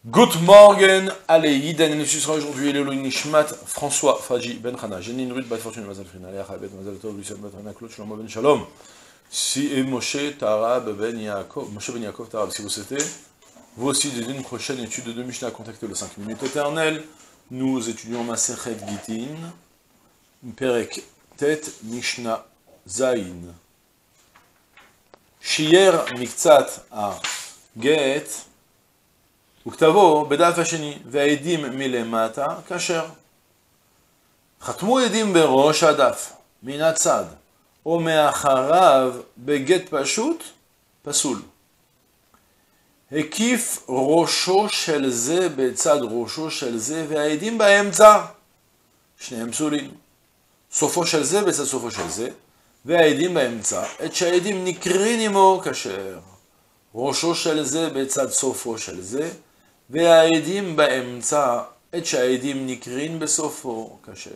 Good morning, allez, Yiden, et ce sera aujourd'hui le Nishmat, François Faji Ben Khana, Janine Ruth, Bat Fortune, Mazal Frina, Léa Chabet, Mazal Tov, Lucien Ben Khana, Claude Shlomo Ben Shalom, si et Moshe Tarab Ben Yaakov, Moshe Ben Yaakov Tarab, si vous souhaitez, vous aussi, dès une prochaine étude de Mishnah, contactez le 5 minutes éternelles, nous étudions Masechet Gitin, Perek Tet Mishnah Zayin, Shier Miktsat A Get, וכתבו בדף השני, והעדים מלמטה כשר. חתמו עדים בראש הדף, מן הצד, או מאחריו בגט פשוט, פסול. הקיף ראשו של זה בצד ראשו של זה, והעדים באמצע, שניהם פסולים. סופו של זה בצד סופו של זה, והעדים באמצע, את שהעדים נקרין עמו כשר. ראשו של זה בצד סופו של זה, והעדים באמצע, את שהעדים נקרין בסופו כשר.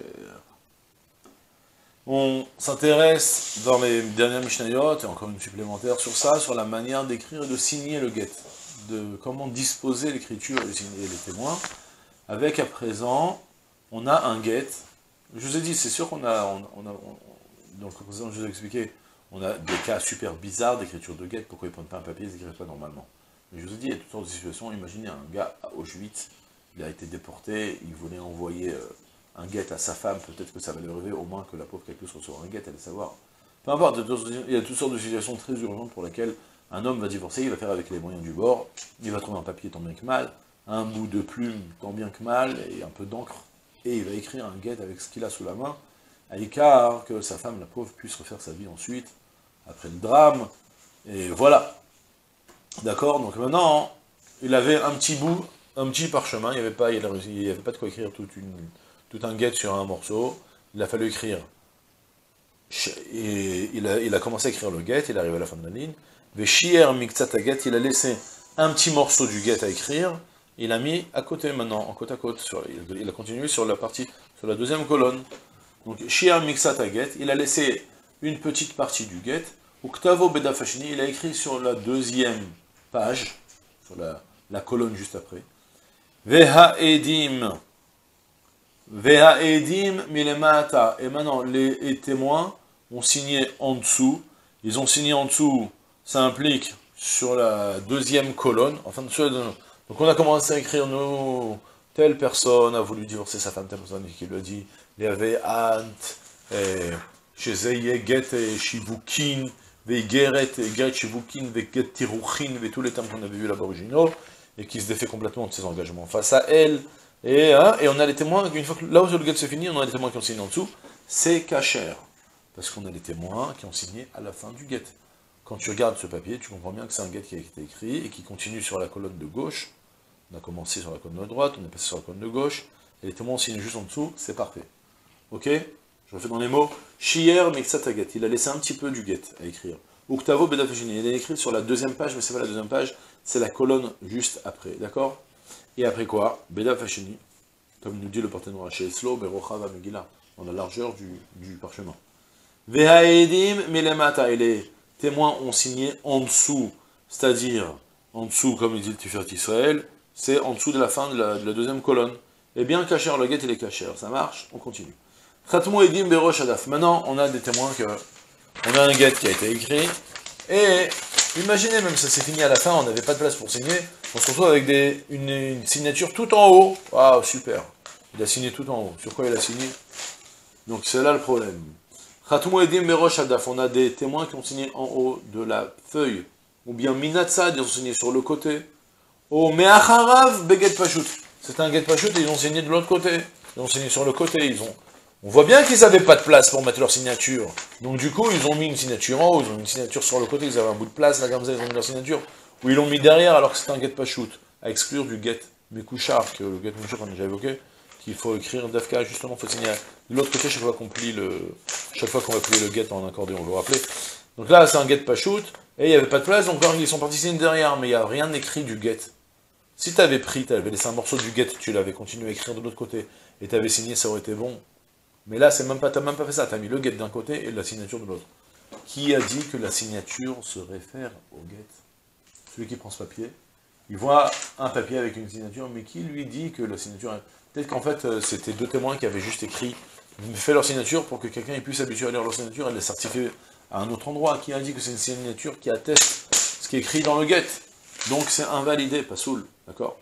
On s'intéresse dans les dernières Mishnayot, et encore une supplémentaire sur ça, sur la manière d'écrire et de signer le get, de comment disposer l'écriture et de signer les témoins, avec à présent, on a un get. Je vous ai dit, c'est sûr qu'on a, donc je vous ai expliqué, on a des cas super bizarres d'écriture de get, pourquoi ils ne prennent pas un papier, ils n'écrivent pas normalement. Mais je vous ai dit, il y a toutes sortes de situations. Imaginez un gars à Auschwitz, il a été déporté, il voulait envoyer un guet à sa femme, peut-être que ça va lui arriver, au moins que la pauvre quelqu'un reçoive un guet, elle va savoir. Peu importe, il y a toutes sortes de situations très urgentes pour lesquelles un homme va divorcer, il va faire avec les moyens du bord, il va trouver un papier tant bien que mal, un bout de plume tant bien que mal, et un peu d'encre, et il va écrire un guet avec ce qu'il a sous la main, à l'écart que sa femme, la pauvre, puisse refaire sa vie ensuite, après le drame, et voilà. D'accord, donc maintenant, il avait un petit bout, un petit parchemin, il n'y avait pas de quoi écrire tout un guet sur un morceau, il a fallu écrire. Et il a commencé à écrire le guet, il arrive à la fin de la ligne, Veshier Miktsat Get, il a laissé un petit morceau du guet à écrire, il a mis à côté maintenant, en côte à côte, il a continué sur la partie, sur la deuxième colonne. Donc, Shier Miktsat Get, il a laissé une petite partie du guet, Uktavo Bedafashni, il a écrit sur la deuxième page, sur la colonne juste après. Veha edim milemata. Et maintenant, les témoins ont signé en dessous. Ils ont signé en dessous, ça implique sur la deuxième colonne. Enfin, donc on a commencé à écrire, nous, telle personne a voulu divorcer sa femme, telle personne qui lui a dit, il y avait Ant, chez Zeye, Get et Shivukin, Veigeret, Get Shivukin, Veget Tiruchin, tous les termes qu'on avait vus là-bas originaux, et qui se défait complètement de ses engagements face à elle. Et on a les témoins, une fois que là où le get se finit, on a les témoins qui ont signé en dessous, c'est Kacher. Parce qu'on a les témoins qui ont signé à la fin du get. Quand tu regardes ce papier, tu comprends bien que c'est un get qui a été écrit et qui continue sur la colonne de gauche. On a commencé sur la colonne de droite, on est passé sur la colonne de gauche, et les témoins ont signé juste en dessous, c'est parfait. Ok? Je refais dans les mots. Shier Miktsataget, il a laissé un petit peu du get à écrire. Uktavo Bedafeshini, il a écrit sur la deuxième page, mais c'est pas la deuxième page, c'est la colonne juste après, d'accord? Et après quoi? Bedafeshini, comme nous dit le porte-noir, chez Eslo, Berochava Megillah, dans la largeur du parchemin. Vehaedim Melemata, et les témoins ont signé en dessous, c'est-à-dire, en dessous, comme il dit le Tiferet Israël, c'est en dessous de la fin de la deuxième colonne. Et bien, Kacher, le get, il est Kacher, ça marche, on continue. Khatmo Edim Berosh Adaf. Maintenant, on a des témoins on a un get qui a été écrit, et imaginez, même ça s'est fini à la fin, on n'avait pas de place pour signer, on se retrouve avec une signature tout en haut. Waouh, super. Il a signé tout en haut. Sur quoi il a signé? Donc c'est là le problème. Khatmo Edim Berosh Adaf. On a des témoins qui ont signé en haut de la feuille, ou bien Minatsad, ils ont signé sur le côté. Oh, Meacharav Beget Pashut. C'est un get Pashut, et ils ont signé de l'autre côté. Ils ont signé sur le côté, On voit bien qu'ils n'avaient pas de place pour mettre leur signature. Donc du coup, ils ont mis une signature en haut, ils ont mis une signature sur le côté, ils avaient un bout de place, là comme ça, ils ont mis leur signature. Ou ils l'ont mis derrière alors que c'était un get Pashut. À exclure du get Mekouchar, que le get Mekouchar qu'on a déjà évoqué, qu'il faut écrire Dafka, justement, il faut signer de l'autre côté chaque fois qu'on va plier le get en accordéon, on vous le rappelez. Donc là, c'est un get Pashut, et il n'y avait pas de place, donc ils sont partis signer derrière, mais il n'y a rien écrit du get. Si tu avais laissé un morceau du get, tu l'avais continué à écrire de l'autre côté, et tu avais signé, ça aurait été bon. Mais là, t'as même pas fait ça, t'as mis le get d'un côté et la signature de l'autre. Qui a dit que la signature se réfère au get? Celui qui prend ce papier, il voit un papier avec une signature, mais qui lui dit que la signature... Peut-être qu'en fait, c'était deux témoins qui avaient juste écrit, fait leur signature pour que quelqu'un puisse s'habituer à lire leur signature et les certifier à un autre endroit. Qui a dit que c'est une signature qui atteste ce qui est écrit dans le get. Donc c'est invalidé, pas soul, d'accord?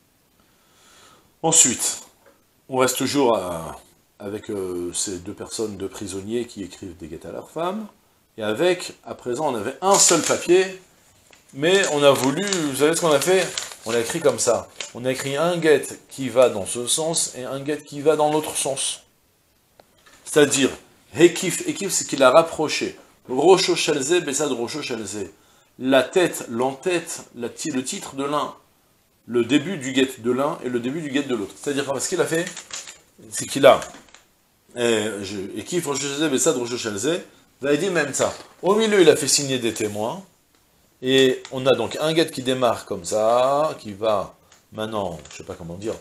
Ensuite, on reste toujours avec ces deux personnes, deux prisonniers qui écrivent des guettes à leurs femmes. Et avec, à présent, on avait un seul papier, mais on a voulu, vous savez ce qu'on a fait? On a écrit comme ça. On a écrit un get qui va dans ce sens et un get qui va dans l'autre sens. C'est-à-dire, Ekif, Ekif c'est qu'il a rapproché. Rocho Shalze, Bessad Rocho Shalze. La tête, l'entête, le titre de l'un, le début du get de l'un et le début du get de l'autre. C'est-à-dire, ce qu'il a fait, c'est qu'il a Ekif, Rocho Shalze, Bessad Rocho Shalze, va dit même ça. Au milieu, il a fait signer des témoins. Et on a donc un get qui démarre comme ça, qui va maintenant, je sais pas comment dire,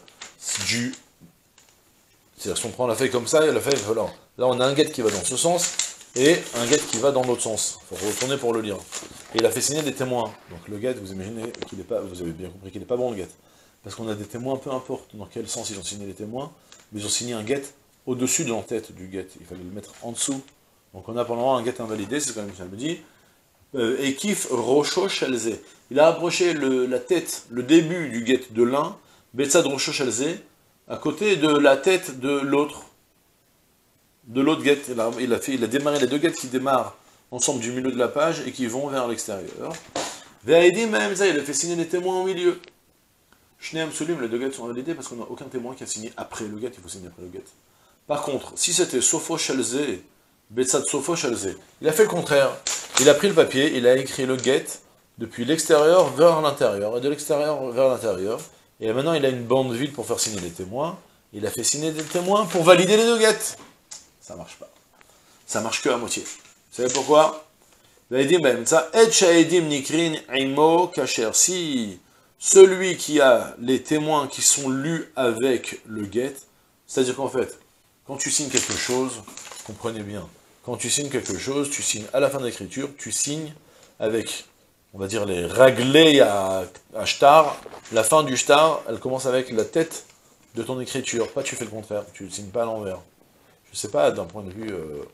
c'est-à-dire si on prend la feuille comme ça, et la feuille, voilà. Là on a un get qui va dans ce sens, et un get qui va dans l'autre sens. Il faut retourner pour le lire. Et il a fait signer des témoins. Donc le get, vous imaginez qu'il est pas, vous avez bien compris qu'il n'est pas bon le get. Parce qu'on a des témoins, peu importe dans quel sens ils ont signé les témoins, mais ils ont signé un get au-dessus de l'entête du get. Il fallait le mettre en dessous. Donc on a pendant un get invalidé, c'est ce que la Mishnah me dit. Ekif Rocho Shalze. Il a approché la tête, le début du get de l'un, Betsad Rocho Shalze, à côté de la tête de l'autre. De l'autre get. Il a démarré les deux gets qui démarrent ensemble du milieu de la page et qui vont vers l'extérieur. Ve'aidi même ça, il a fait signer les témoins au milieu. Shneam Solim, les deux gets sont validés parce qu'on n'a aucun témoin qui a signé après le get, il faut signer après le get. Par contre, si c'était Sofo Shalze, Betsad Sofo Shalze, il a fait le contraire. Il a pris le papier, il a écrit le get depuis l'extérieur vers l'intérieur, et de l'extérieur vers l'intérieur. Et maintenant, il a une bande vide pour faire signer les témoins. Il a fait signer des témoins pour valider les deux guettes. Ça marche pas. Ça marche que à moitié. Vous savez pourquoi? Il a dit, ben, ça, et shaedim nikrin imo kacher. Si celui qui a les témoins qui sont lus avec le get, c'est-à-dire qu'en fait, quand tu signes quelque chose, comprenez bien, quand tu signes quelque chose, tu signes à la fin de l'écriture, tu signes avec, on va dire, les raglés à shtar. La fin du shtar, elle commence avec la tête de ton écriture. Pas tu fais le contraire, tu ne signes pas à l'envers. Je ne sais pas, d'un point de vue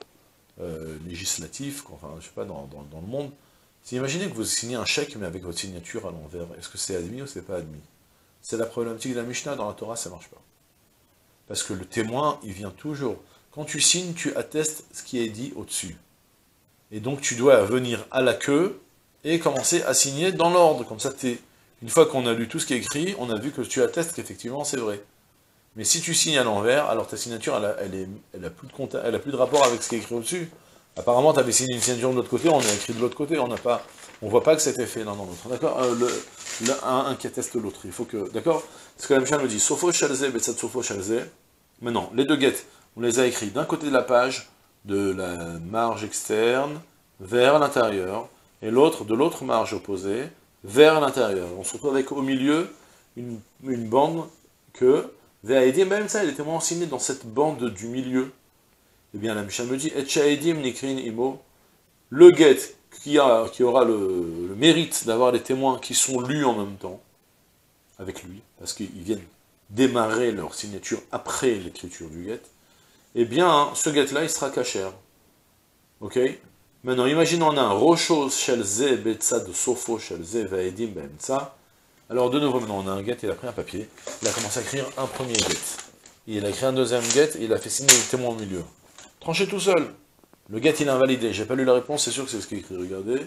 législatif, enfin, je sais pas, dans le monde, si imaginez que vous signez un chèque, mais avec votre signature à l'envers, est-ce que c'est admis ou c'est pas admis? C'est la problématique de la Mishnah, dans la Torah, ça marche pas. Parce que le témoin, il vient toujours. Quand tu signes, tu attestes ce qui est dit au-dessus. Et donc tu dois venir à la queue et commencer à signer dans l'ordre. Comme ça, une fois qu'on a lu tout ce qui est écrit, on a vu que tu attestes qu'effectivement c'est vrai. Mais si tu signes à l'envers, alors ta signature, elle a plus de rapport avec ce qui est écrit au-dessus. Apparemment, tu avais signé une signature de l'autre côté, on a écrit de l'autre côté, on voit pas que c'était fait l'un dans l'autre. D'accord? Un qui atteste l'autre. Il faut que. D'accord? Ce que la Mishnah me dit, Sofo Shalze, Betsat Sofo Shalze. Maintenant, les deux guettes, on les a écrits d'un côté de la page, de la marge externe, vers l'intérieur, et l'autre de l'autre marge opposée, vers l'intérieur. On se retrouve avec au milieu une bande que. Ve'aedim même ça, les témoins ont signé dans cette bande du milieu. Eh bien, la Mishnah me dit, et shaedim nikrin imo, le get qui aura le mérite d'avoir les témoins qui sont lus en même temps, avec lui, parce qu'ils viennent démarrer leur signature après l'écriture du get, eh bien, ce get-là, il sera kasher. Ok? Maintenant, imaginons on a un rocho shelze betsad sofo shelze ve'edim be'emtsa. Alors, de nouveau, maintenant, on a un get, il a pris un papier, il a commencé à écrire un premier get. Il a écrit un deuxième get, et il a fait signer les témoins au milieu. Tranché tout seul. Le get, il est invalidé. J'ai pas lu la réponse, c'est sûr que c'est ce qu'il écrit, regardez.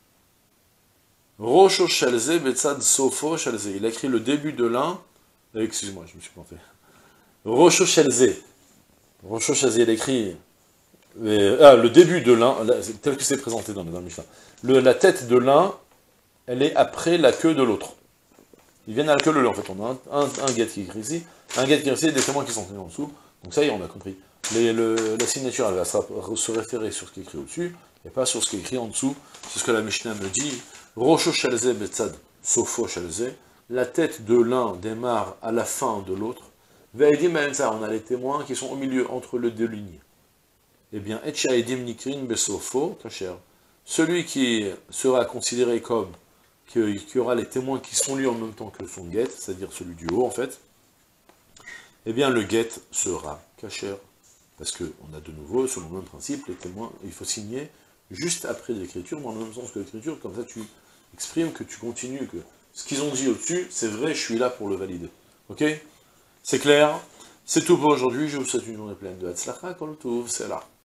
Rocho shelze betsad sofo shelze. Il a écrit le début de l'un. Excuse-moi, je me suis planté. Rocho shelze. Rocho shelze, il a écrit le début de l'un, tel que c'est présenté dans le Mishnah. La tête de l'un, elle est après la queue de l'autre. Ils viennent à la queue de l'un, en fait. On a un get qui est écrit ici, un get qui est écrit ici, des témoins qui sont tenus en dessous. Donc ça y est, on a compris. La signature, elle va se référer sur ce qui est écrit au-dessus, et pas sur ce qui est écrit en dessous. C'est ce que la Mishnah me dit. Rocho shelze betzad sofo shelze. La tête de l'un démarre à la fin de l'autre. Ve'edim be'emtsa, on a les témoins qui sont au milieu, entre les deux lignes. Eh bien, etchaedim nikrin besofo kasher. Celui qui sera considéré comme qu'il y aura les témoins qui sont lus en même temps que son get, c'est-à-dire celui du haut en fait, eh bien le get sera kasher. Parce qu'on a de nouveau, selon le même principe, les témoins, il faut signer juste après l'écriture, dans le même sens que l'écriture, comme ça tu exprimes que tu continues, que ce qu'ils ont dit au-dessus, c'est vrai, je suis là pour le valider. Ok? C'est clair? C'est tout pour aujourd'hui, je vous souhaite une journée pleine de Hatzlacha, Kol Tov, c'est là.